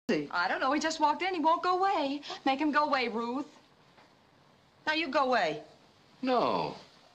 he? I don't know. He just walked in. He won't go away. Make him go away, Ruth. Now, you go away. No.